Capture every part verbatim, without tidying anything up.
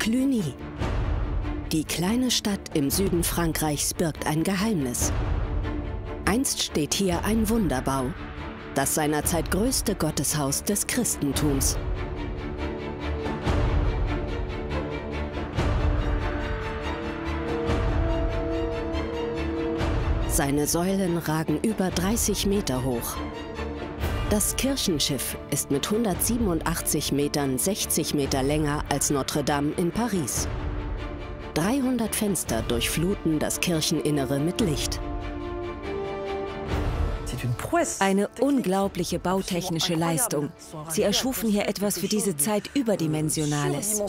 Cluny. Die kleine Stadt im Süden Frankreichs birgt ein Geheimnis. Einst steht hier ein Wunderbau, das seinerzeit größte Gotteshaus des Christentums. Seine Säulen ragen über dreißig Meter hoch. Das Kirchenschiff ist mit hundertsiebenundachtzig Metern sechzig Meter länger als Notre Dame in Paris. dreihundert Fenster durchfluten das Kircheninnere mit Licht. Eine unglaubliche bautechnische Leistung. Sie erschufen hier etwas für diese Zeit Überdimensionales.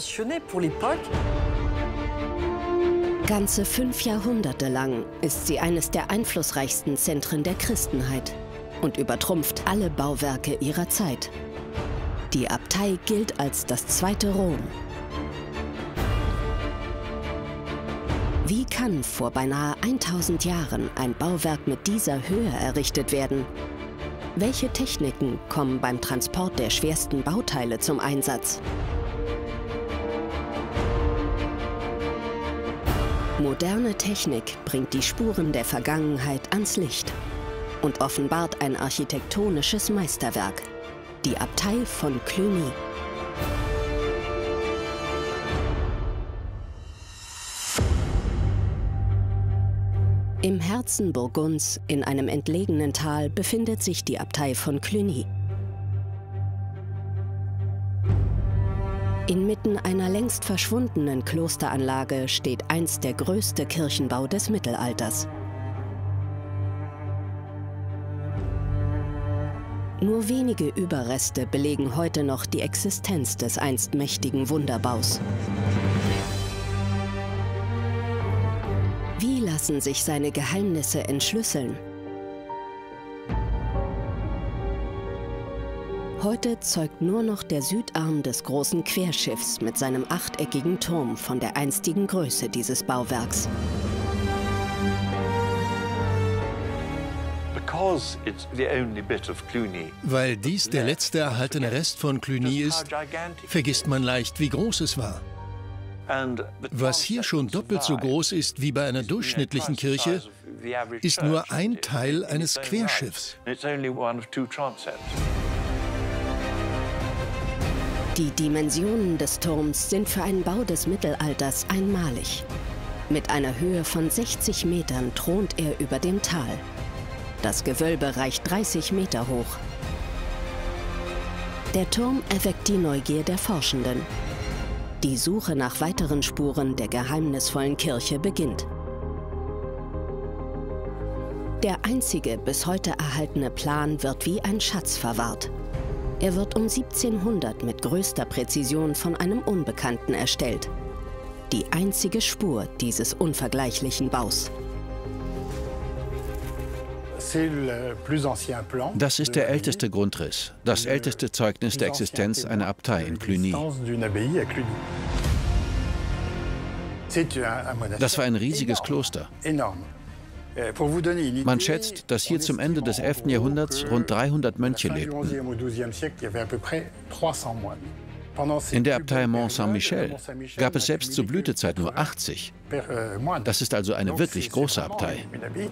Ganze fünf Jahrhunderte lang ist sie eines der einflussreichsten Zentren der Christenheit und übertrumpft alle Bauwerke ihrer Zeit. Die Abtei gilt als das zweite Rom. Wie kann vor beinahe tausend Jahren ein Bauwerk mit dieser Höhe errichtet werden? Welche Techniken kommen beim Transport der schwersten Bauteile zum Einsatz? Moderne Technik bringt die Spuren der Vergangenheit ans Licht und offenbart ein architektonisches Meisterwerk, die Abtei von Cluny. Im Herzen Burgunds, in einem entlegenen Tal, befindet sich die Abtei von Cluny. Inmitten einer längst verschwundenen Klosteranlage steht einst der größte Kirchenbau des Mittelalters. Nur wenige Überreste belegen heute noch die Existenz des einst mächtigen Wunderbaus. Wie lassen sich seine Geheimnisse entschlüsseln? Heute zeugt nur noch der Südarm des großen Querschiffs mit seinem achteckigen Turm von der einstigen Größe dieses Bauwerks. Weil dies der letzte erhaltene Rest von Cluny ist, vergisst man leicht, wie groß es war. Was hier schon doppelt so groß ist wie bei einer durchschnittlichen Kirche, ist nur ein Teil eines Querschiffs. Die Dimensionen des Turms sind für einen Bau des Mittelalters einmalig. Mit einer Höhe von sechzig Metern thront er über dem Tal. Das Gewölbe reicht dreißig Meter hoch. Der Turm erweckt die Neugier der Forschenden. Die Suche nach weiteren Spuren der geheimnisvollen Kirche beginnt. Der einzige bis heute erhaltene Plan wird wie ein Schatz verwahrt. Er wird um siebzehnhundert mit größter Präzision von einem Unbekannten erstellt. Die einzige Spur dieses unvergleichlichen Baus. Das ist der älteste Grundriss, das älteste Zeugnis der Existenz einer Abtei in Cluny. Das war ein riesiges Kloster. Man schätzt, dass hier zum Ende des elften Jahrhunderts rund dreihundert Mönche lebten. In der Abtei Mont Saint-Michel gab es selbst zur Blütezeit nur achtzig. Das ist also eine wirklich große Abtei.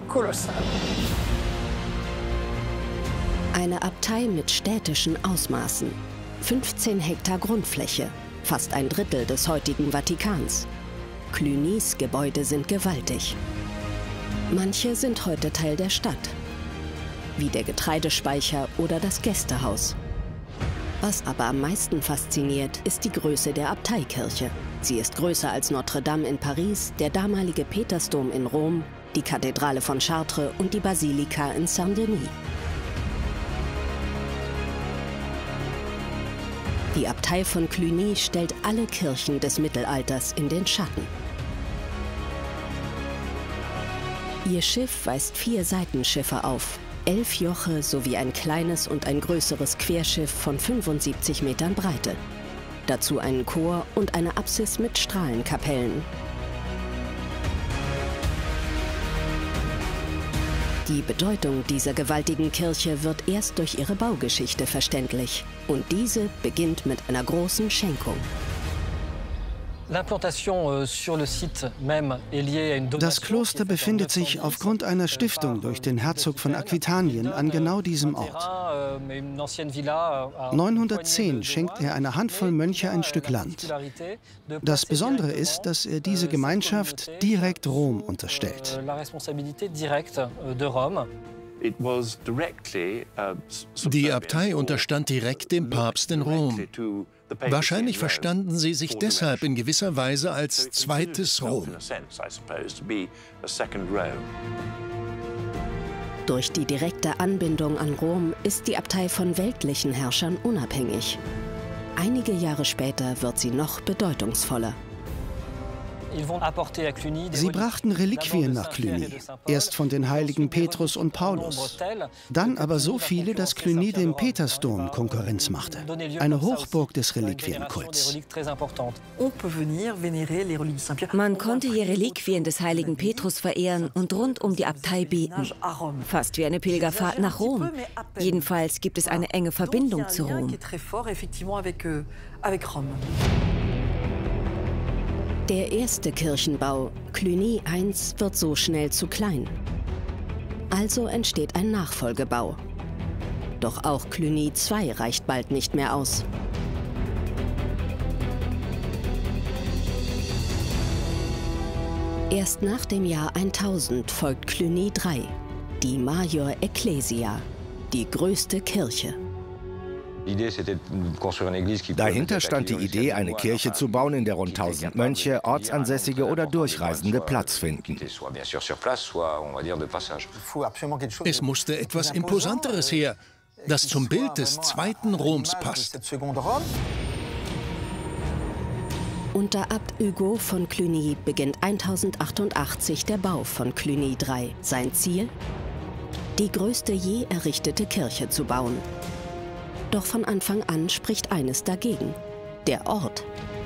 Eine Abtei mit städtischen Ausmaßen. fünfzehn Hektar Grundfläche, fast ein Drittel des heutigen Vatikans. Clunys Gebäude sind gewaltig. Manche sind heute Teil der Stadt, wie der Getreidespeicher oder das Gästehaus. Was aber am meisten fasziniert, ist die Größe der Abteikirche. Sie ist größer als Notre Dame in Paris, der damalige Petersdom in Rom, die Kathedrale von Chartres und die Basilika in Saint-Denis. Die Abtei von Cluny stellt alle Kirchen des Mittelalters in den Schatten. Ihr Schiff weist vier Seitenschiffe auf, elf Joche sowie ein kleines und ein größeres Querschiff von fünfundsiebzig Metern Breite. Dazu einen Chor und eine Apsis mit Strahlenkapellen. Die Bedeutung dieser gewaltigen Kirche wird erst durch ihre Baugeschichte verständlich. Und diese beginnt mit einer großen Schenkung. Das Kloster befindet sich aufgrund einer Stiftung durch den Herzog von Aquitanien an genau diesem Ort. neunhundertzehn schenkt er einer Handvoll Mönche ein Stück Land. Das Besondere ist, dass er diese Gemeinschaft direkt Rom unterstellt. Die Abtei unterstand direkt dem Papst in Rom. Wahrscheinlich verstanden sie sich deshalb in gewisser Weise als zweites Rom. Durch die direkte Anbindung an Rom ist die Abtei von weltlichen Herrschern unabhängig. Einige Jahre später wird sie noch bedeutungsvoller. Sie brachten Reliquien nach Cluny, erst von den Heiligen Petrus und Paulus, dann aber so viele, dass Cluny dem Petersdom Konkurrenz machte, eine Hochburg des Reliquienkults. Man konnte hier Reliquien des Heiligen Petrus verehren und rund um die Abtei beten. Fast wie eine Pilgerfahrt nach Rom. Jedenfalls gibt es eine enge Verbindung zu Rom. Der erste Kirchenbau, Cluny eins, wird so schnell zu klein. Also entsteht ein Nachfolgebau. Doch auch Cluny zwei reicht bald nicht mehr aus. Erst nach dem Jahr eintausend folgt Cluny drei, die Major Ecclesia, die größte Kirche. Dahinter stand die Idee, eine Kirche zu bauen, in der rund tausend Mönche, Ortsansässige oder Durchreisende Platz finden. Es musste etwas Imposanteres her, das zum Bild des zweiten Roms passt. Unter Abt Hugo von Cluny beginnt eintausendachtundachtzig der Bau von Cluny drei. Sein Ziel? Die größte je errichtete Kirche zu bauen. Doch von Anfang an spricht eines dagegen: der Ort.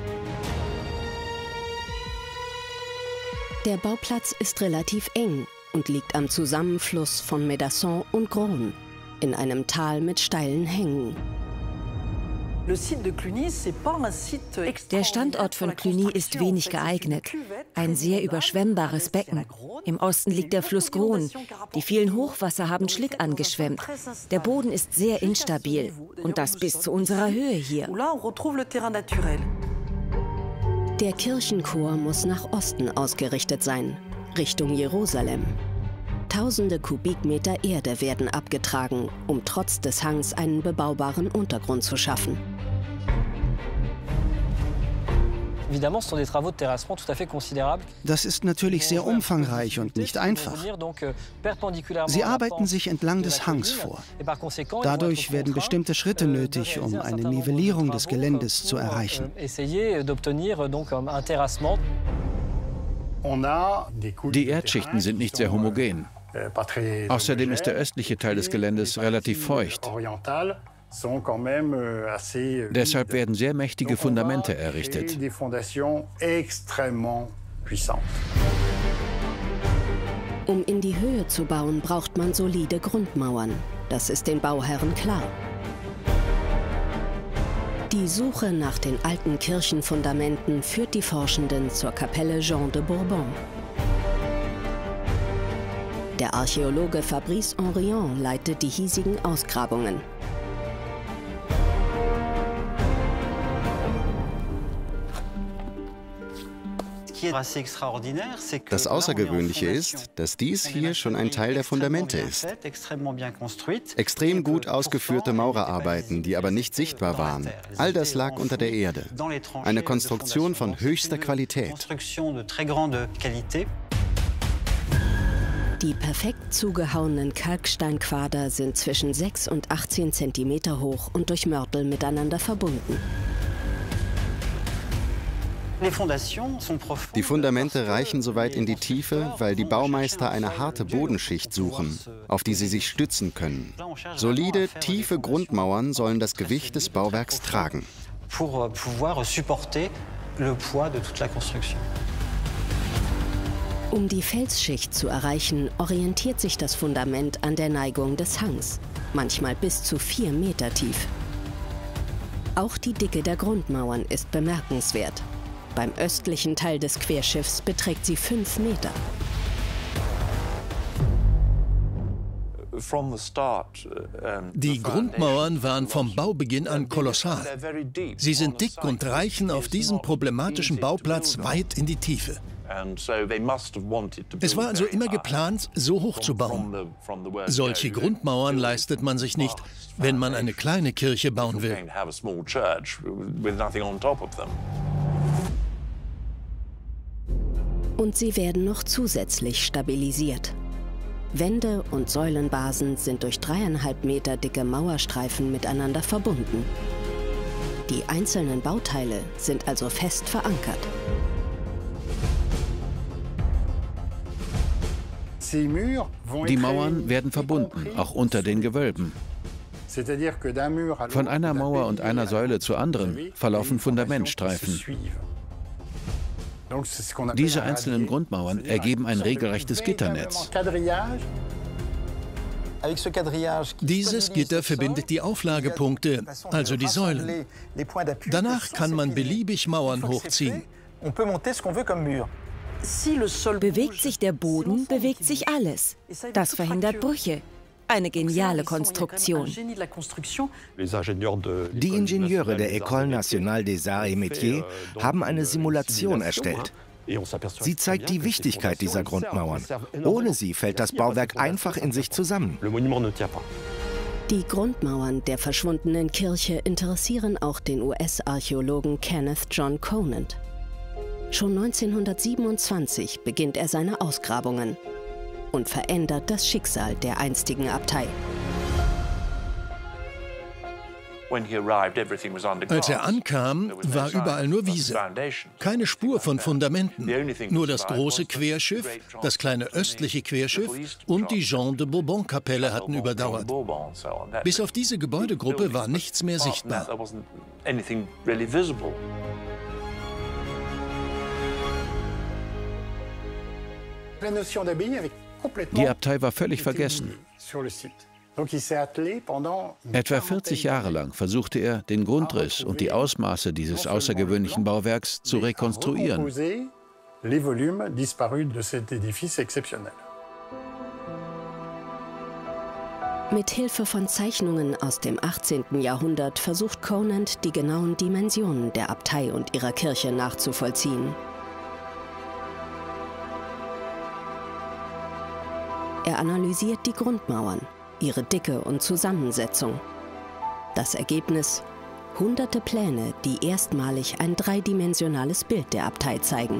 Der Bauplatz ist relativ eng und liegt am Zusammenfluss von Médasson und Grosne, in einem Tal mit steilen Hängen. Der Standort von Cluny ist wenig geeignet. Ein sehr überschwemmbares Becken. Im Osten liegt der Fluss Grosne. Die vielen Hochwasser haben Schlick angeschwemmt. Der Boden ist sehr instabil. Und das bis zu unserer Höhe hier. Der Kirchenchor muss nach Osten ausgerichtet sein, Richtung Jerusalem. Tausende Kubikmeter Erde werden abgetragen, um trotz des Hangs einen bebaubaren Untergrund zu schaffen. Das ist natürlich sehr umfangreich und nicht einfach. Sie arbeiten sich entlang des Hangs vor. Dadurch werden bestimmte Schritte nötig, um eine Nivellierung des Geländes zu erreichen. Die Erdschichten sind nicht sehr homogen. Außerdem ist der östliche Teil des Geländes relativ feucht. Deshalb werden sehr mächtige Fundamente errichtet. Um in die Höhe zu bauen, braucht man solide Grundmauern. Das ist den Bauherren klar. Die Suche nach den alten Kirchenfundamenten führt die Forschenden zur Kapelle Jean de Bourbon. Der Archäologe Fabrice Henrion leitet die hiesigen Ausgrabungen. Das Außergewöhnliche ist, dass dies hier schon ein Teil der Fundamente ist. Extrem gut ausgeführte Maurerarbeiten, die aber nicht sichtbar waren. All das lag unter der Erde. Eine Konstruktion von höchster Qualität. Die perfekt zugehauenen Kalksteinquader sind zwischen sechs und achtzehn Zentimeter hoch und durch Mörtel miteinander verbunden. Die Fundamente reichen so weit in die Tiefe, weil die Baumeister eine harte Bodenschicht suchen, auf die sie sich stützen können. Solide, tiefe Grundmauern sollen das Gewicht des Bauwerks tragen. Um die Felsschicht zu erreichen, orientiert sich das Fundament an der Neigung des Hangs, manchmal bis zu vier Meter tief. Auch die Dicke der Grundmauern ist bemerkenswert. Beim östlichen Teil des Querschiffs beträgt sie fünf Meter. Die Grundmauern waren vom Baubeginn an kolossal. Sie sind dick und reichen auf diesem problematischen Bauplatz weit in die Tiefe. Es war also immer geplant, so hoch zu bauen. Solche Grundmauern leistet man sich nicht, wenn man eine kleine Kirche bauen will. Und sie werden noch zusätzlich stabilisiert. Wände und Säulenbasen sind durch dreieinhalb Meter dicke Mauerstreifen miteinander verbunden. Die einzelnen Bauteile sind also fest verankert. Die Mauern werden verbunden, auch unter den Gewölben. Von einer Mauer und einer Säule zur anderen verlaufen Fundamentstreifen. Diese einzelnen Grundmauern ergeben ein regelrechtes Gitternetz. Dieses Gitter verbindet die Auflagepunkte, also die Säulen. Danach kann man beliebig Mauern hochziehen. Bewegt sich der Boden, bewegt sich alles. Das verhindert Brüche. Eine geniale Konstruktion. Die Ingenieure der École Nationale des Arts et Métiers haben eine Simulation erstellt. Sie zeigt die Wichtigkeit dieser Grundmauern. Ohne sie fällt das Bauwerk einfach in sich zusammen. Die Grundmauern der verschwundenen Kirche interessieren auch den U S-Archäologen Kenneth John Conant. Schon neunzehnhundertsiebenundzwanzig beginnt er seine Ausgrabungen und verändert das Schicksal der einstigen Abtei. Als er ankam, war überall nur Wiese. Keine Spur von Fundamenten. Nur das große Querschiff, das kleine östliche Querschiff und die Jean de Bourbon-Kapelle hatten überdauert. Bis auf diese Gebäudegruppe war nichts mehr sichtbar. Die Abtei war völlig vergessen. Etwa vierzig Jahre lang versuchte er, den Grundriss und die Ausmaße dieses außergewöhnlichen Bauwerks zu rekonstruieren. Mit Hilfe von Zeichnungen aus dem achtzehnten Jahrhundert versucht Conant, die genauen Dimensionen der Abtei und ihrer Kirche nachzuvollziehen. Er analysiert die Grundmauern, ihre Dicke und Zusammensetzung. Das Ergebnis: hunderte Pläne, die erstmalig ein dreidimensionales Bild der Abtei zeigen.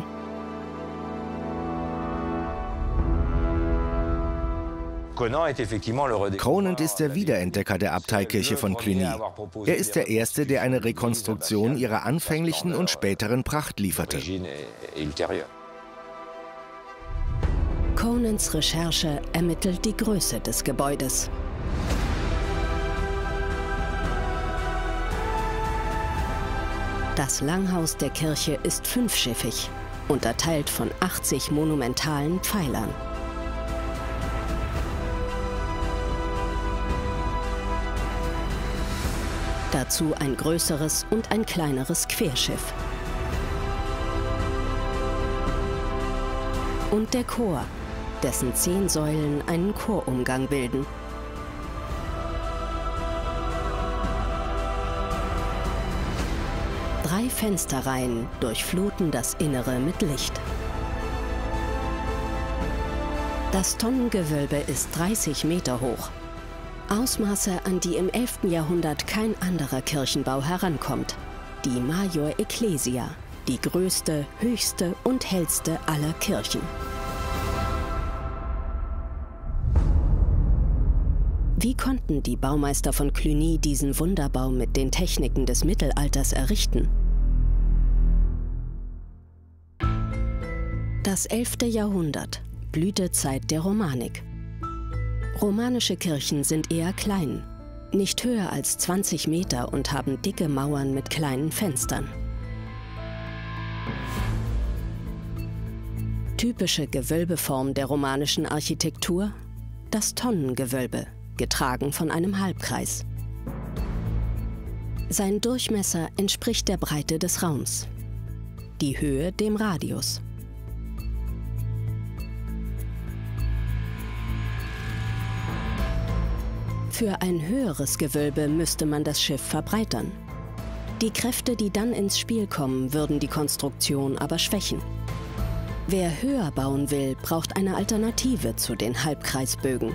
Conant ist der Wiederentdecker der Abteikirche von Cluny. Er ist der Erste, der eine Rekonstruktion ihrer anfänglichen und späteren Pracht lieferte. Conants Recherche ermittelt die Größe des Gebäudes. Das Langhaus der Kirche ist fünfschiffig, unterteilt von achtzig monumentalen Pfeilern. Dazu ein größeres und ein kleineres Querschiff. Und der Chor, dessen zehn Säulen einen Chorumgang bilden. Drei Fensterreihen durchfluten das Innere mit Licht. Das Tonnengewölbe ist dreißig Meter hoch. Ausmaße, an die im elften Jahrhundert kein anderer Kirchenbau herankommt. Die Major Ecclesia, die größte, höchste und hellste aller Kirchen. Wie konnten die Baumeister von Cluny diesen Wunderbau mit den Techniken des Mittelalters errichten? Das elfte Jahrhundert, Blütezeit der Romanik. Romanische Kirchen sind eher klein, nicht höher als zwanzig Meter und haben dicke Mauern mit kleinen Fenstern. Typische Gewölbeform der romanischen Architektur: das Tonnengewölbe, getragen von einem Halbkreis. Sein Durchmesser entspricht der Breite des Raums. die Höhe dem Radius. Für ein höheres Gewölbe müsste man das Schiff verbreitern. Die Kräfte, die dann ins Spiel kommen, würden die Konstruktion aber schwächen. Wer höher bauen will, braucht eine Alternative zu den Halbkreisbögen.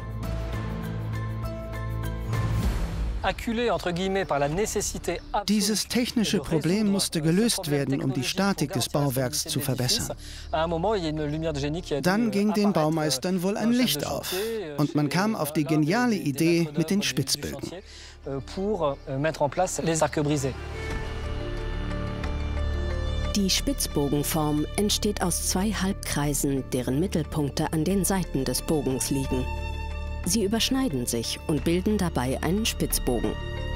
Dieses technische Problem musste gelöst werden, um die Statik des Bauwerks zu verbessern. Dann ging den Baumeistern wohl ein Licht auf und man kam auf die geniale Idee mit den Spitzbögen. Die Spitzbogenform entsteht aus zwei Halbkreisen, deren Mittelpunkte an den Seiten des Bogens liegen. Sie überschneiden sich und bilden dabei einen Spitzbogen.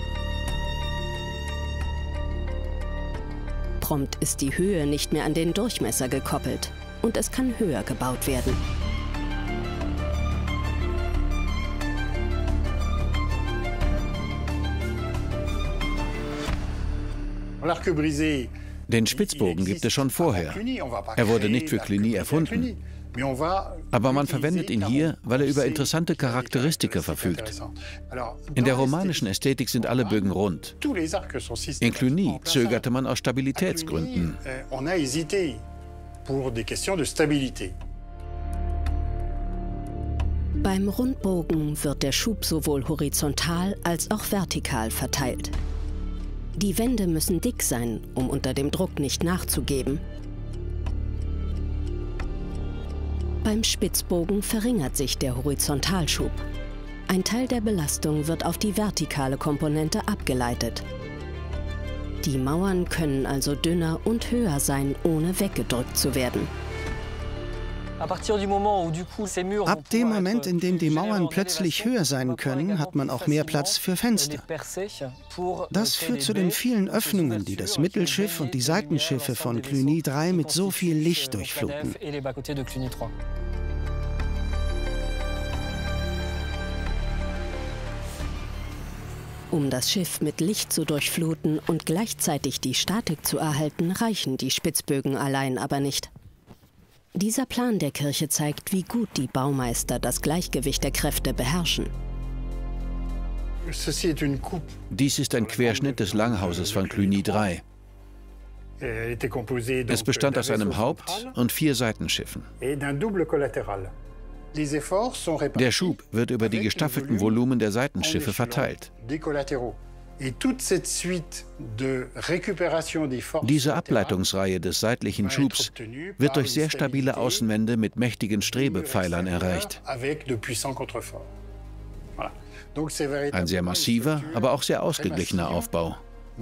Prompt ist die Höhe nicht mehr an den Durchmesser gekoppelt und es kann höher gebaut werden. Den Spitzbogen gibt es schon vorher. Er wurde nicht für Cluny erfunden. Aber man verwendet ihn hier, weil er über interessante Charakteristika verfügt. In der romanischen Ästhetik sind alle Bögen rund. In Cluny zögerte man aus Stabilitätsgründen. Beim Rundbogen wird der Schub sowohl horizontal als auch vertikal verteilt. Die Wände müssen dick sein, um unter dem Druck nicht nachzugeben. Beim Spitzbogen verringert sich der Horizontalschub. Ein Teil der Belastung wird auf die vertikale Komponente abgeleitet. Die Mauern können also dünner und höher sein, ohne weggedrückt zu werden. Ab dem Moment, in dem die Mauern plötzlich höher sein können, hat man auch mehr Platz für Fenster. Das führt zu den vielen Öffnungen, die das Mittelschiff und die Seitenschiffe von Cluny drei mit so viel Licht durchfluten. Um das Schiff mit Licht zu durchfluten und gleichzeitig die Statik zu erhalten, reichen die Spitzbögen allein aber nicht. Dieser Plan der Kirche zeigt, wie gut die Baumeister das Gleichgewicht der Kräfte beherrschen. Dies ist ein Querschnitt des Langhauses von Cluny drei. Es bestand aus einem Haupt- und vier Seitenschiffen. Der Schub wird über die gestaffelten Volumen der Seitenschiffe verteilt. Diese Ableitungsreihe des seitlichen Schubs wird durch sehr stabile Außenwände mit mächtigen Strebepfeilern erreicht. Ein sehr massiver, aber auch sehr ausgeglichener Aufbau.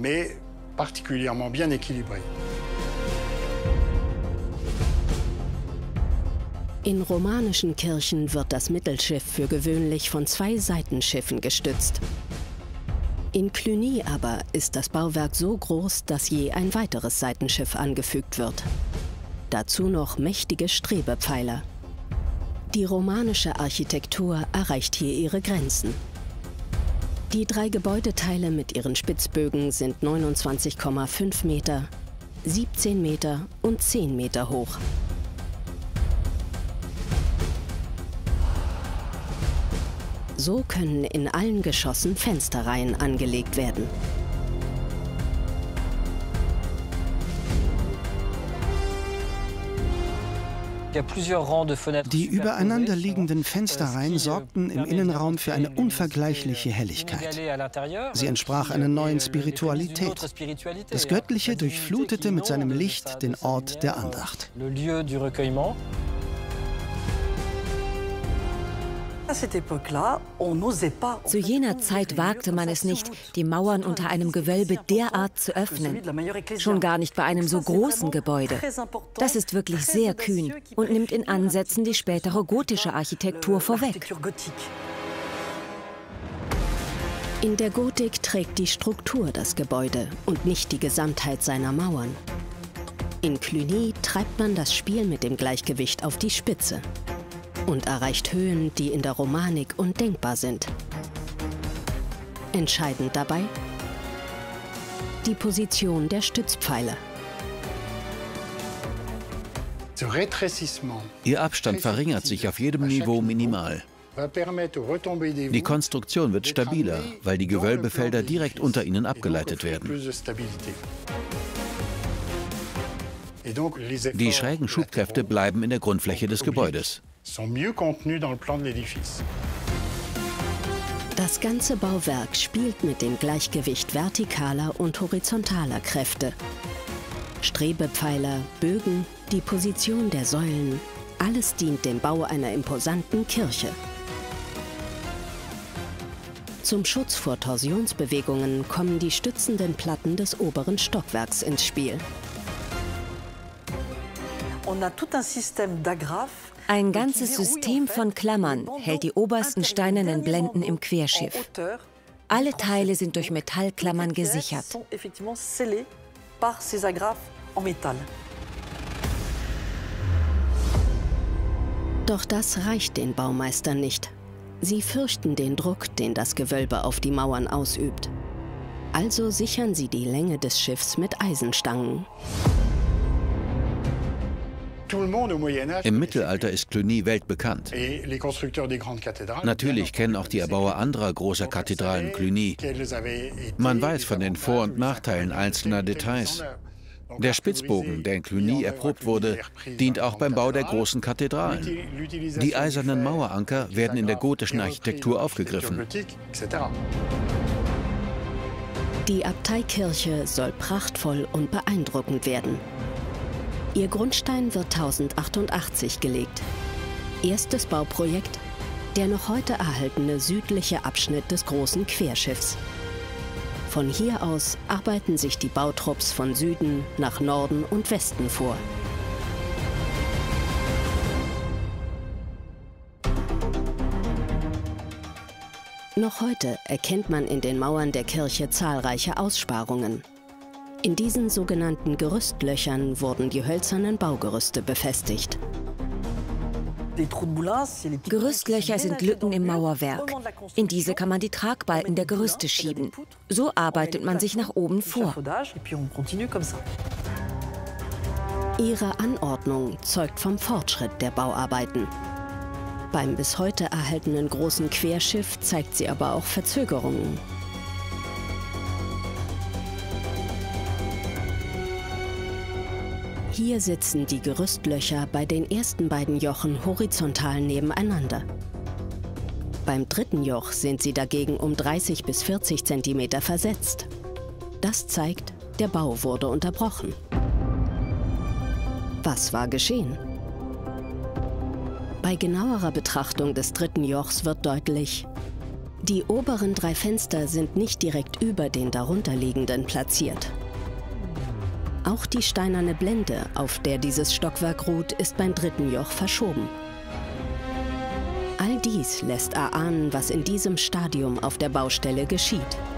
In romanischen Kirchen wird das Mittelschiff für gewöhnlich von zwei Seitenschiffen gestützt. In Cluny aber ist das Bauwerk so groß, dass je ein weiteres Seitenschiff angefügt wird. Dazu noch mächtige Strebepfeiler. Die romanische Architektur erreicht hier ihre Grenzen. Die drei Gebäudeteile mit ihren Spitzbögen sind neunundzwanzig Komma fünf Meter, siebzehn Meter und zehn Meter hoch. So können in allen Geschossen Fensterreihen angelegt werden. Die übereinander liegenden Fensterreihen sorgten im Innenraum für eine unvergleichliche Helligkeit. Sie entsprach einer neuen Spiritualität. Das Göttliche durchflutete mit seinem Licht den Ort der Andacht. Zu jener Zeit wagte man es nicht, die Mauern unter einem Gewölbe derart zu öffnen. Schon gar nicht bei einem so großen Gebäude. Das ist wirklich sehr kühn und nimmt in Ansätzen die spätere gotische Architektur vorweg. In der Gotik trägt die Struktur das Gebäude und nicht die Gesamtheit seiner Mauern. In Cluny treibt man das Spiel mit dem Gleichgewicht auf die Spitze und erreicht Höhen, die in der Romanik undenkbar sind. Entscheidend dabei die Position der Stützpfeiler. Ihr Abstand verringert sich auf jedem Niveau minimal. Die Konstruktion wird stabiler, weil die Gewölbefelder direkt unter ihnen abgeleitet werden. Die schrägen Schubkräfte bleiben in der Grundfläche des Gebäudes. Das ganze Bauwerk spielt mit dem Gleichgewicht vertikaler und horizontaler Kräfte. Strebepfeiler, Bögen, die Position der Säulen, alles dient dem Bau einer imposanten Kirche. Zum Schutz vor Torsionsbewegungen kommen die stützenden Platten des oberen Stockwerks ins Spiel. Ein ganzes System von Klammern hält die obersten steinernen Blenden im Querschiff. Alle Teile sind durch Metallklammern gesichert. Doch das reicht den Baumeistern nicht. Sie fürchten den Druck, den das Gewölbe auf die Mauern ausübt. Also sichern sie die Länge des Schiffs mit Eisenstangen. Im Mittelalter ist Cluny weltbekannt. Natürlich kennen auch die Erbauer anderer großer Kathedralen Cluny. Man weiß von den Vor- und Nachteilen einzelner Details. Der Spitzbogen, der in Cluny erprobt wurde, dient auch beim Bau der großen Kathedralen. Die eisernen Maueranker werden in der gotischen Architektur aufgegriffen. Die Abteikirche soll prachtvoll und beeindruckend werden. Ihr Grundstein wird tausendachthundertachtzig gelegt. Erstes Bauprojekt, der noch heute erhaltene südliche Abschnitt des großen Querschiffs. Von hier aus arbeiten sich die Bautrupps von Süden nach Norden und Westen vor. Noch heute erkennt man in den Mauern der Kirche zahlreiche Aussparungen. In diesen sogenannten Gerüstlöchern wurden die hölzernen Baugerüste befestigt. Gerüstlöcher sind Lücken im Mauerwerk. In diese kann man die Tragbalken der Gerüste schieben. So arbeitet man sich nach oben vor. Ihre Anordnung zeugt vom Fortschritt der Bauarbeiten. Beim bis heute erhaltenen großen Querschiff zeigt sie aber auch Verzögerungen. Hier sitzen die Gerüstlöcher bei den ersten beiden Jochen horizontal nebeneinander. Beim dritten Joch sind sie dagegen um dreißig bis vierzig Zentimeter versetzt. Das zeigt, der Bau wurde unterbrochen. Was war geschehen? Bei genauerer Betrachtung des dritten Jochs wird deutlich, die oberen drei Fenster sind nicht direkt über den darunterliegenden platziert. Auch die steinerne Blende, auf der dieses Stockwerk ruht, ist beim dritten Joch verschoben. All dies lässt erahnen, was in diesem Stadium auf der Baustelle geschieht.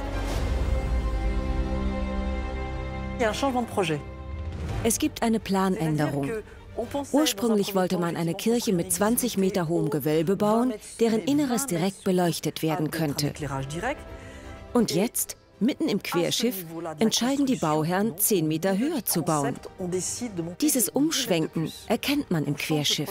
Es gibt eine Planänderung. Ursprünglich wollte man eine Kirche mit zwanzig Meter hohem Gewölbe bauen, deren Inneres direkt beleuchtet werden könnte. Und jetzt, mitten im Querschiff, entscheiden die Bauherren, zehn Meter höher zu bauen. Dieses Umschwenken erkennt man im Querschiff.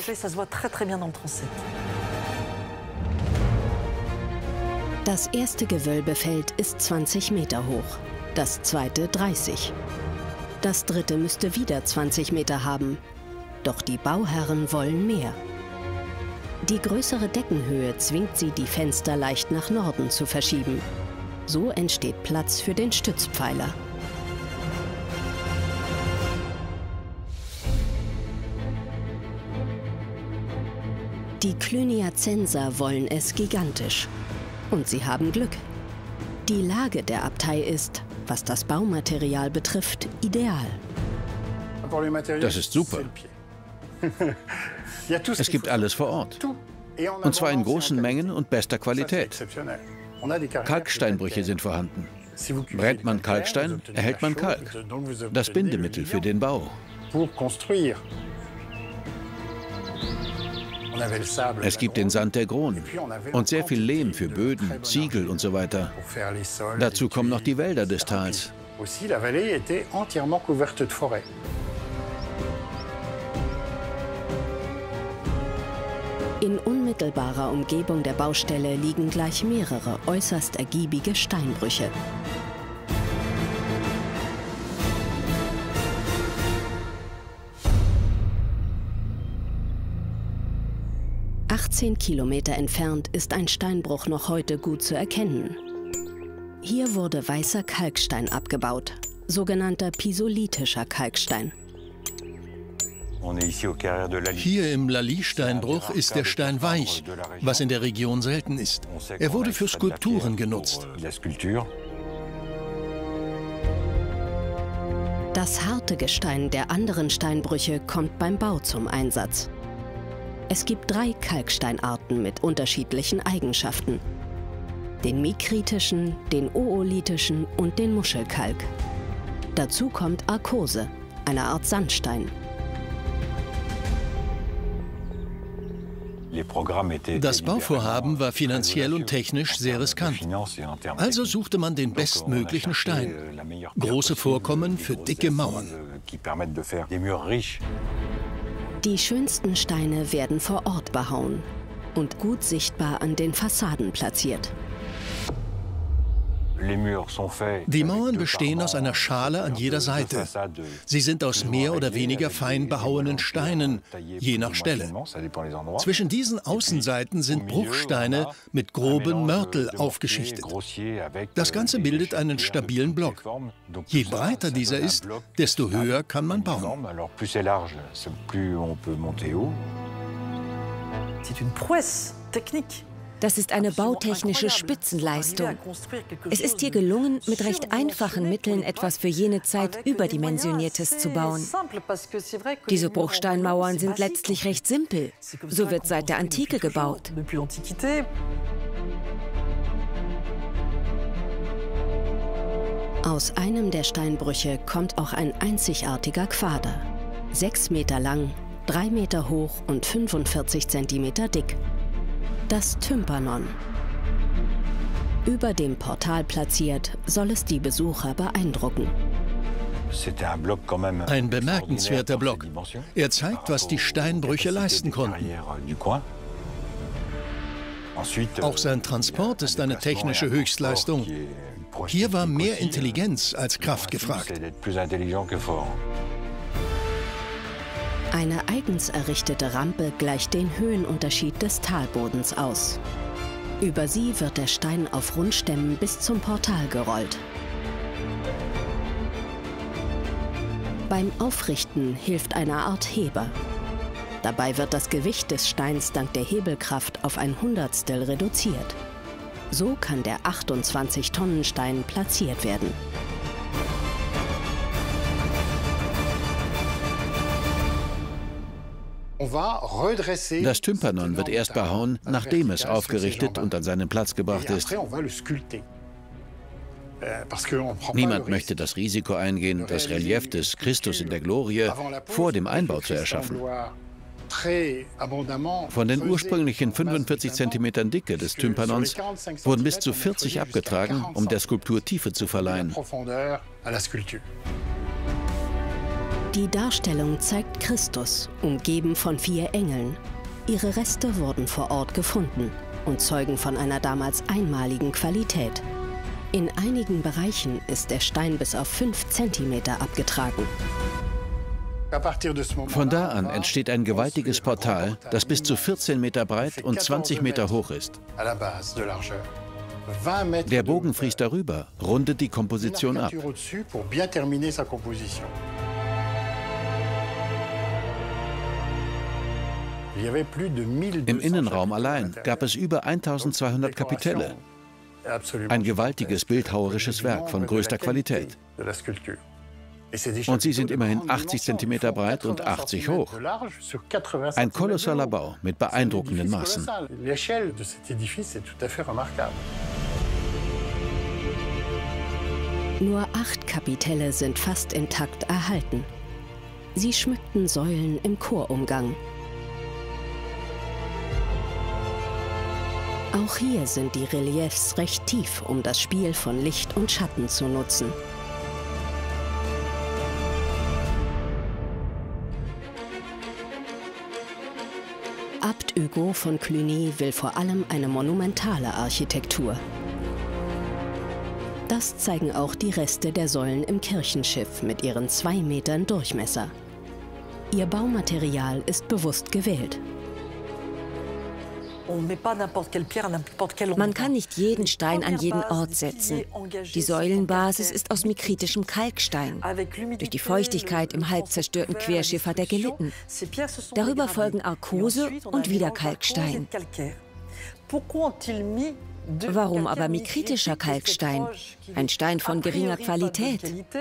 Das erste Gewölbefeld ist zwanzig Meter hoch, das zweite dreißig. Das dritte müsste wieder zwanzig Meter haben. Doch die Bauherren wollen mehr. Die größere Deckenhöhe zwingt sie, die Fenster leicht nach Norden zu verschieben. So entsteht Platz für den Stützpfeiler. Die Cluniacenser wollen es gigantisch. Und sie haben Glück. Die Lage der Abtei ist, was das Baumaterial betrifft, ideal. Das ist super. Es gibt alles vor Ort. Und zwar in großen Mengen und bester Qualität. Kalksteinbrüche sind vorhanden. Brennt man Kalkstein, erhält man Kalk. Das Bindemittel für den Bau. Es gibt den Sand der Gronen und sehr viel Lehm für Böden, Ziegel und so weiter. Dazu kommen noch die Wälder des Tals. In unmittelbarer Umgebung der Baustelle liegen gleich mehrere äußerst ergiebige Steinbrüche. achtzehn Kilometer entfernt ist ein Steinbruch noch heute gut zu erkennen. Hier wurde weißer Kalkstein abgebaut, sogenannter pisolitischer Kalkstein. Hier im Lally-Steinbruch ist der Stein weich, was in der Region selten ist. Er wurde für Skulpturen genutzt. Das harte Gestein der anderen Steinbrüche kommt beim Bau zum Einsatz. Es gibt drei Kalksteinarten mit unterschiedlichen Eigenschaften: den mikritischen, den oolithischen und den Muschelkalk. Dazu kommt Arkose, eine Art Sandstein. Das Bauvorhaben war finanziell und technisch sehr riskant. Also suchte man den bestmöglichen Stein. Große Vorkommen für dicke Mauern. Die schönsten Steine werden vor Ort behauen und gut sichtbar an den Fassaden platziert. Die Mauern bestehen aus einer Schale an jeder Seite. Sie sind aus mehr oder weniger fein behauenen Steinen, je nach Stelle. Zwischen diesen Außenseiten sind Bruchsteine mit groben Mörtel aufgeschichtet. Das Ganze bildet einen stabilen Block. Je breiter dieser ist, desto höher kann man bauen. Das ist eine bautechnische Spitzenleistung. Es ist hier gelungen, mit recht einfachen Mitteln etwas für jene Zeit Überdimensioniertes zu bauen. Diese Bruchsteinmauern sind letztlich recht simpel. So wird seit der Antike gebaut. Aus einem der Steinbrüche kommt auch ein einzigartiger Quader. Sechs Meter lang, drei Meter hoch und fünfundvierzig Zentimeter dick. Das Tympanon. Über dem Portal platziert, soll es die Besucher beeindrucken. Ein bemerkenswerter Block. Er zeigt, was die Steinbrüche leisten konnten. Auch sein Transport ist eine technische Höchstleistung. Hier war mehr Intelligenz als Kraft gefragt. Eine eigens errichtete Rampe gleicht den Höhenunterschied des Talbodens aus. Über sie wird der Stein auf Rundstämmen bis zum Portal gerollt. Beim Aufrichten hilft eine Art Heber. Dabei wird das Gewicht des Steins dank der Hebelkraft auf ein Hundertstel reduziert. So kann der achtundzwanzig Tonnen Stein platziert werden. Das Tympanon wird erst behauen, nachdem es aufgerichtet und an seinen Platz gebracht ist. Niemand möchte das Risiko eingehen, das Relief des Christus in der Glorie vor dem Einbau zu erschaffen. Von den ursprünglichen fünfundvierzig Zentimetern Dicke des Tympanons wurden bis zu vierzig abgetragen, um der Skulptur Tiefe zu verleihen. Die Darstellung zeigt Christus, umgeben von vier Engeln. Ihre Reste wurden vor Ort gefunden und zeugen von einer damals einmaligen Qualität. In einigen Bereichen ist der Stein bis auf fünf Zentimeter abgetragen. Von da an entsteht ein gewaltiges Portal, das bis zu vierzehn Meter breit und zwanzig Meter hoch ist. Der Bogen fließt darüber, rundet die Komposition ab. Im Innenraum allein gab es über eintausendzweihundert Kapitelle. Ein gewaltiges bildhauerisches Werk von größter Qualität. Und sie sind immerhin achtzig Zentimeter breit und achtzig hoch. Ein kolossaler Bau mit beeindruckenden Maßen. Nur acht Kapitelle sind fast intakt erhalten. Sie schmückten Säulen im Chorumgang. Auch hier sind die Reliefs recht tief, um das Spiel von Licht und Schatten zu nutzen. Abt Hugo von Cluny will vor allem eine monumentale Architektur. Das zeigen auch die Reste der Säulen im Kirchenschiff mit ihren zwei Metern Durchmesser. Ihr Baumaterial ist bewusst gewählt. Man kann nicht jeden Stein an jeden Ort setzen. Die Säulenbasis ist aus mikritischem Kalkstein. Durch die Feuchtigkeit im halb zerstörten Querschiff hat er gelitten. Darüber folgen Arkose und wieder Kalkstein. Warum aber mikritischer Kalkstein? Ein Stein von geringer Qualität.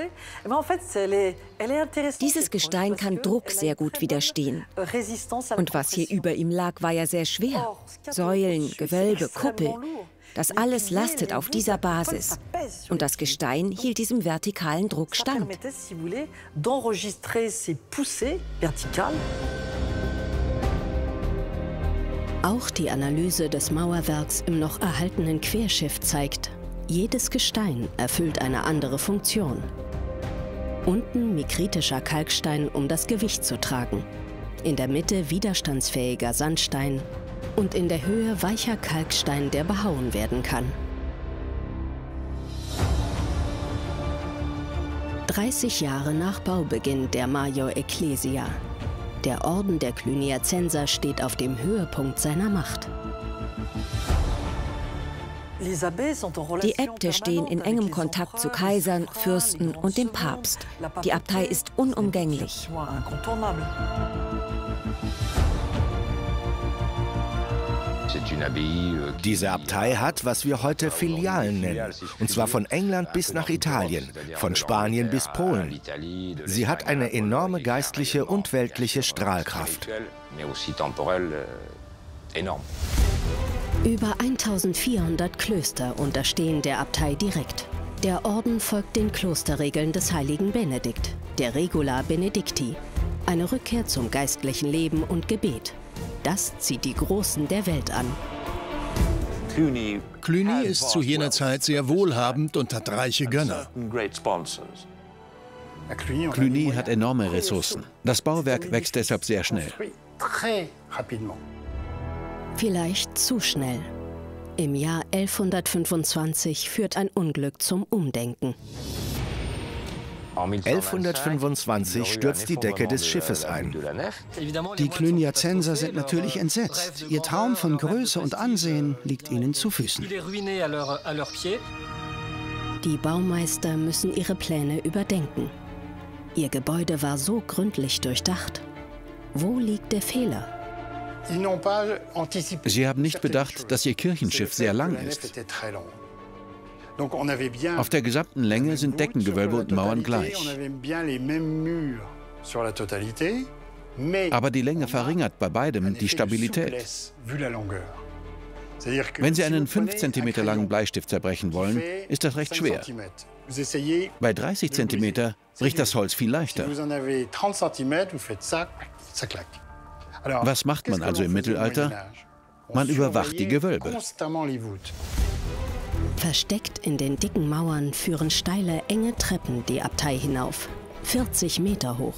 Dieses Gestein kann Druck sehr gut widerstehen. Und was hier über ihm lag, war ja sehr schwer. Säulen, Gewölbe, Kuppel. Das alles lastet auf dieser Basis. Und das Gestein hielt diesem vertikalen Druck stand. Auch die Analyse des Mauerwerks im noch erhaltenen Querschiff zeigt, jedes Gestein erfüllt eine andere Funktion. Unten mikritischer Kalkstein, um das Gewicht zu tragen. In der Mitte widerstandsfähiger Sandstein und in der Höhe weicher Kalkstein, der behauen werden kann. dreißig Jahre nach Baubeginn der Major Ecclesia. Der Orden der Cluniacenser steht auf dem Höhepunkt seiner Macht. Die Äbte stehen in engem Kontakt zu Kaisern, Fürsten und dem Papst. Die Abtei ist unumgänglich. Diese Abtei hat, was wir heute Filialen nennen, und zwar von England bis nach Italien, von Spanien bis Polen. Sie hat eine enorme geistliche und weltliche Strahlkraft. Über eintausendvierhundert Klöster unterstehen der Abtei direkt. Der Orden folgt den Klosterregeln des heiligen Benedikt, der Regula Benedicti, eine Rückkehr zum geistlichen Leben und Gebet. Das zieht die Großen der Welt an. Cluny ist zu jener Zeit sehr wohlhabend und hat reiche Gönner. Cluny hat enorme Ressourcen. Das Bauwerk wächst deshalb sehr schnell. Vielleicht zu schnell. Im Jahr elfhundertfünfundzwanzig führt ein Unglück zum Umdenken. elfhundertfünfundzwanzig stürzt die Decke des Schiffes ein. Die Cluniacenser sind natürlich entsetzt. Ihr Traum von Größe und Ansehen liegt ihnen zu Füßen. Die Baumeister müssen ihre Pläne überdenken. Ihr Gebäude war so gründlich durchdacht. Wo liegt der Fehler? Sie haben nicht bedacht, dass ihr Kirchenschiff sehr lang ist. Auf der gesamten Länge sind Deckengewölbe und Mauern gleich. Aber die Länge verringert bei beidem die Stabilität. Wenn Sie einen fünf Zentimeter langen Bleistift zerbrechen wollen, ist das recht schwer. Bei dreißig Zentimeter bricht das Holz viel leichter. Was macht man also im Mittelalter? Man überwacht die Gewölbe. Versteckt in den dicken Mauern führen steile, enge Treppen die Abtei hinauf, vierzig Meter hoch.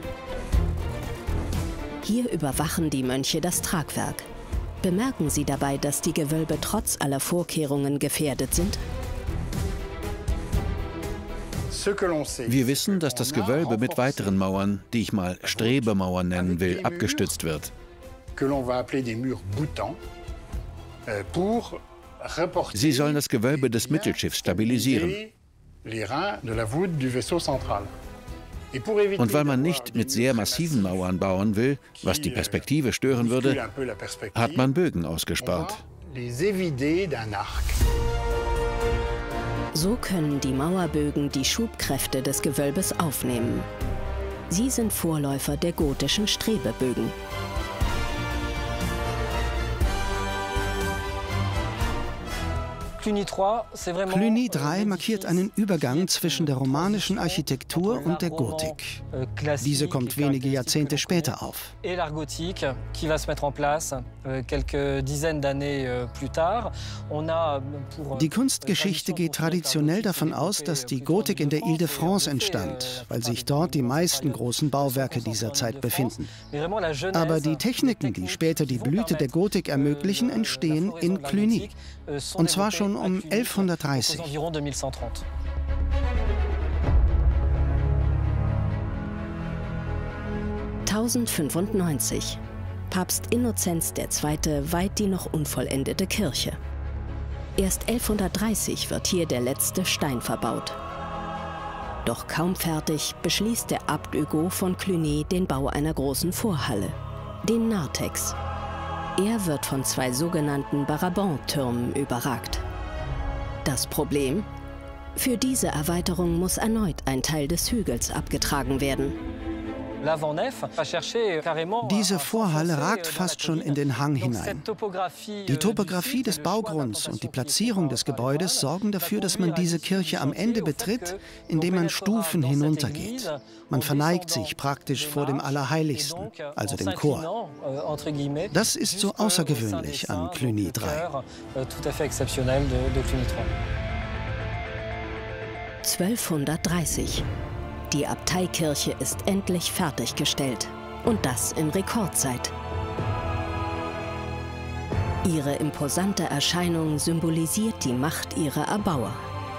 Hier überwachen die Mönche das Tragwerk. Bemerken Sie dabei, dass die Gewölbe trotz aller Vorkehrungen gefährdet sind? Wir wissen, dass das Gewölbe mit weiteren Mauern, die ich mal Strebemauern nennen will, abgestützt wird. Sie sollen das Gewölbe des Mittelschiffs stabilisieren. Und weil man nicht mit sehr massiven Mauern bauen will, was die Perspektive stören würde, hat man Bögen ausgespart. So können die Mauerbögen die Schubkräfte des Gewölbes aufnehmen. Sie sind Vorläufer der gotischen Strebebögen. Cluny drei markiert einen Übergang zwischen der romanischen Architektur und der Gotik. Diese kommt wenige Jahrzehnte später auf. Die Kunstgeschichte geht traditionell davon aus, dass die Gotik in der Ile-de-France entstand, weil sich dort die meisten großen Bauwerke dieser Zeit befinden. Aber die Techniken, die später die Blüte der Gotik ermöglichen, entstehen in Cluny. Und zwar schon um elfhundertdreißig. tausendfünfundneunzig. Papst Innozenz der Zweite weiht die noch unvollendete Kirche. Erst elfhundertdreißig wird hier der letzte Stein verbaut. Doch kaum fertig beschließt der Abt Hugo von Cluny den Bau einer großen Vorhalle, den Narthex. Er wird von zwei sogenannten Baraban-Türmen überragt. Das Problem? Für diese Erweiterung muss erneut ein Teil des Hügels abgetragen werden. Diese Vorhalle ragt fast schon in den Hang hinein. Die Topographie des Baugrunds und die Platzierung des Gebäudes sorgen dafür, dass man diese Kirche am Ende betritt, indem man Stufen hinuntergeht. Man verneigt sich praktisch vor dem Allerheiligsten, also dem Chor. Das ist so außergewöhnlich an Cluny drei. zwölfhundertdreißig. Die Abteikirche ist endlich fertiggestellt. Und das in Rekordzeit. Ihre imposante Erscheinung symbolisiert die Macht ihrer Erbauer.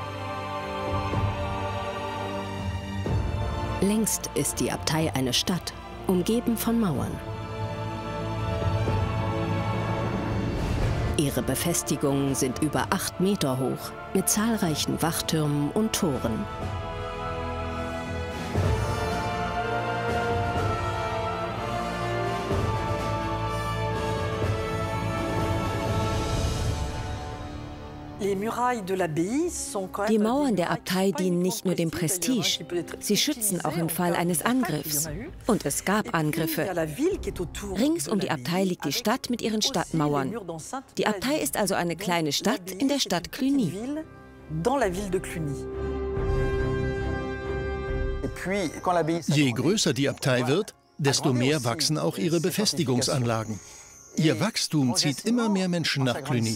Längst ist die Abtei eine Stadt, umgeben von Mauern. Ihre Befestigungen sind über acht Meter hoch, mit zahlreichen Wachtürmen und Toren. Die Mauern der Abtei dienen nicht nur dem Prestige, sie schützen auch im Fall eines Angriffs. Und es gab Angriffe. Rings um die Abtei liegt die Stadt mit ihren Stadtmauern. Die Abtei ist also eine kleine Stadt in der Stadt Cluny. Je größer die Abtei wird, desto mehr wachsen auch ihre Befestigungsanlagen. Ihr Wachstum zieht immer mehr Menschen nach Cluny.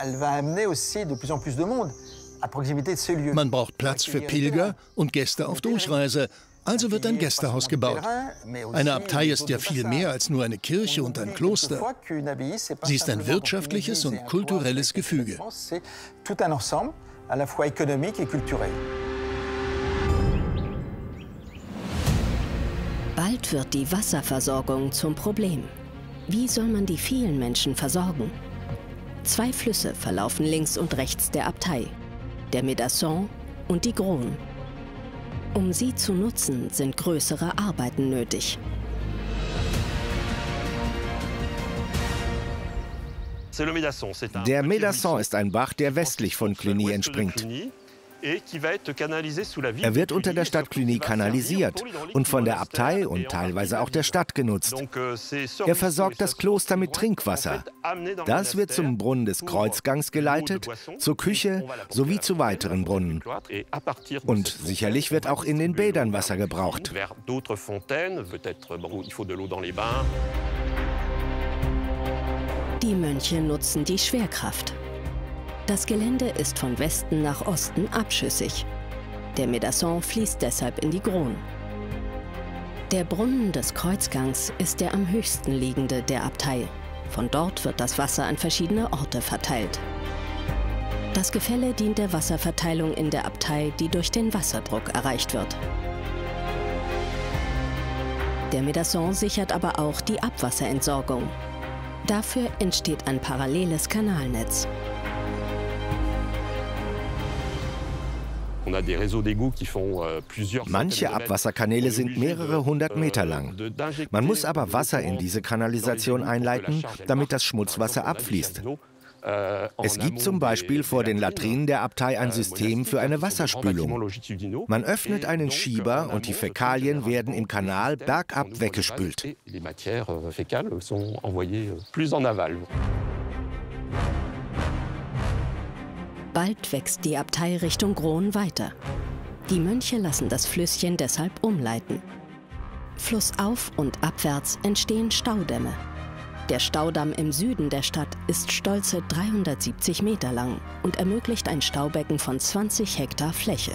Man braucht Platz für Pilger und Gäste auf Durchreise, also wird ein Gästehaus gebaut. Eine Abtei ist ja viel mehr als nur eine Kirche und ein Kloster. Sie ist ein wirtschaftliches und kulturelles Gefüge. Bald wird die Wasserversorgung zum Problem. Wie soll man die vielen Menschen versorgen? Zwei Flüsse verlaufen links und rechts der Abtei, der Médasson und die Grosne. Um sie zu nutzen, sind größere Arbeiten nötig. Der Médasson ist ein Bach, der westlich von Cluny entspringt. Er wird unter der Stadt Cluny kanalisiert und von der Abtei und teilweise auch der Stadt genutzt. Er versorgt das Kloster mit Trinkwasser. Das wird zum Brunnen des Kreuzgangs geleitet, zur Küche sowie zu weiteren Brunnen. Und sicherlich wird auch in den Bädern Wasser gebraucht. Die Mönche nutzen die Schwerkraft. Das Gelände ist von Westen nach Osten abschüssig. Der Médasson fließt deshalb in die Grosne. Der Brunnen des Kreuzgangs ist der am höchsten liegende der Abtei. Von dort wird das Wasser an verschiedene Orte verteilt. Das Gefälle dient der Wasserverteilung in der Abtei, die durch den Wasserdruck erreicht wird. Der Médasson sichert aber auch die Abwasserentsorgung. Dafür entsteht ein paralleles Kanalnetz. Manche Abwasserkanäle sind mehrere hundert Meter lang. Man muss aber Wasser in diese Kanalisation einleiten, damit das Schmutzwasser abfließt. Es gibt zum Beispiel vor den Latrinen der Abtei ein System für eine Wasserspülung. Man öffnet einen Schieber und die Fäkalien werden im Kanal bergab weggespült. Bald wächst die Abtei Richtung Rhône weiter. Die Mönche lassen das Flüsschen deshalb umleiten. Flussauf und abwärts entstehen Staudämme. Der Staudamm im Süden der Stadt ist stolze dreihundertsiebzig Meter lang und ermöglicht ein Staubecken von zwanzig Hektar Fläche.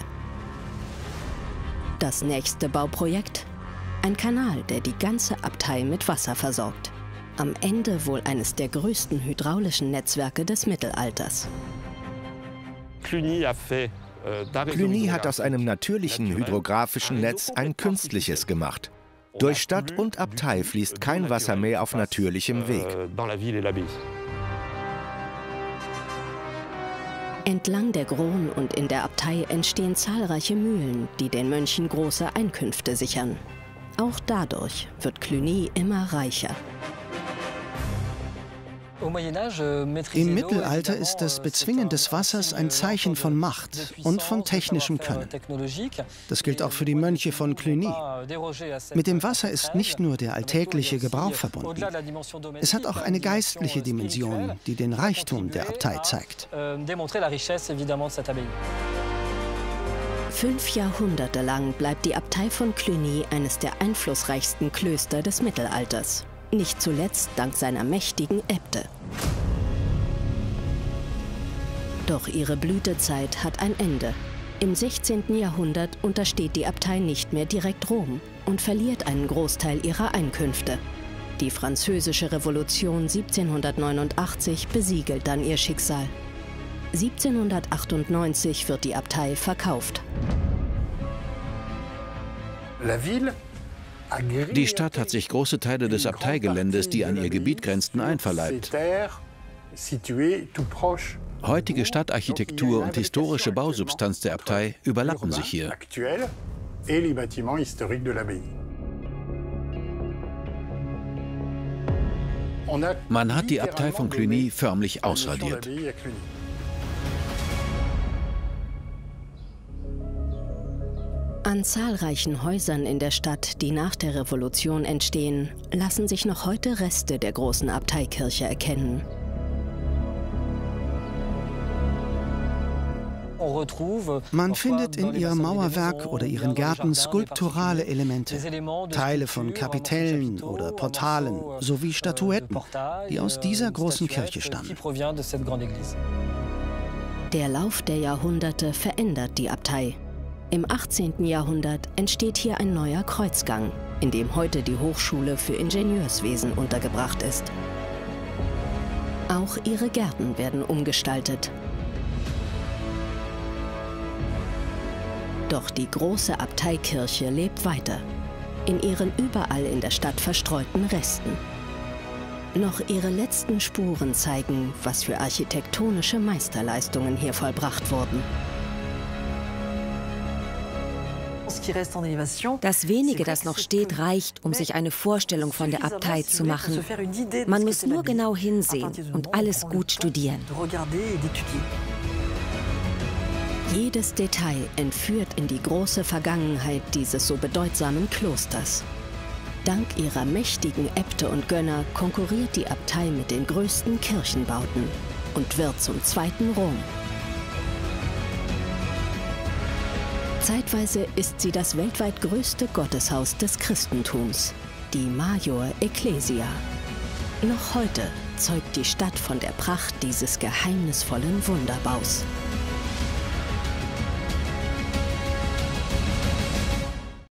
Das nächste Bauprojekt? Ein Kanal, der die ganze Abtei mit Wasser versorgt. Am Ende wohl eines der größten hydraulischen Netzwerke des Mittelalters. Cluny hat aus einem natürlichen hydrographischen Netz ein künstliches gemacht. Durch Stadt und Abtei fließt kein Wasser mehr auf natürlichem Weg. Entlang der Rhône und in der Abtei entstehen zahlreiche Mühlen, die den Mönchen große Einkünfte sichern. Auch dadurch wird Cluny immer reicher. Im Mittelalter ist das Bezwingen des Wassers ein Zeichen von Macht und von technischem Können. Das gilt auch für die Mönche von Cluny. Mit dem Wasser ist nicht nur der alltägliche Gebrauch verbunden. Es hat auch eine geistliche Dimension, die den Reichtum der Abtei zeigt. Fünf Jahrhunderte lang bleibt die Abtei von Cluny eines der einflussreichsten Klöster des Mittelalters. Nicht zuletzt dank seiner mächtigen Äbte. Doch ihre Blütezeit hat ein Ende. Im sechzehnten Jahrhundert untersteht die Abtei nicht mehr direkt Rom und verliert einen Großteil ihrer Einkünfte. Die Französische Revolution siebzehnhundertneunundachtzig besiegelt dann ihr Schicksal. siebzehnhundertachtundneunzig wird die Abtei verkauft. Die Stadt hat sich große Teile des Abteigeländes, die an ihr Gebiet grenzten, einverleibt. Heutige Stadtarchitektur und historische Bausubstanz der Abtei überlappen sich hier. Man hat die Abtei von Cluny förmlich ausradiert. An zahlreichen Häusern in der Stadt, die nach der Revolution entstehen, lassen sich noch heute Reste der großen Abteikirche erkennen. Man findet in ihrem Mauerwerk oder ihren Gärten skulpturale Elemente, Teile von Kapitellen oder Portalen sowie Statuetten, die aus dieser großen Kirche stammen. Der Lauf der Jahrhunderte verändert die Abtei. Im achtzehnten Jahrhundert entsteht hier ein neuer Kreuzgang, in dem heute die Hochschule für Ingenieurswesen untergebracht ist. Auch ihre Gärten werden umgestaltet. Doch die große Abteikirche lebt weiter, in ihren überall in der Stadt verstreuten Resten. Noch ihre letzten Spuren zeigen, was für architektonische Meisterleistungen hier vollbracht wurden. Das wenige, das noch steht, reicht, um sich eine Vorstellung von der Abtei zu machen. Man muss nur genau hinsehen und alles gut studieren. Jedes Detail entführt in die große Vergangenheit dieses so bedeutsamen Klosters. Dank ihrer mächtigen Äbte und Gönner konkurriert die Abtei mit den größten Kirchenbauten und wird zum zweiten Rom. Zeitweise ist sie das weltweit größte Gotteshaus des Christentums, die Major Ecclesia. Noch heute zeugt die Stadt von der Pracht dieses geheimnisvollen Wunderbaus.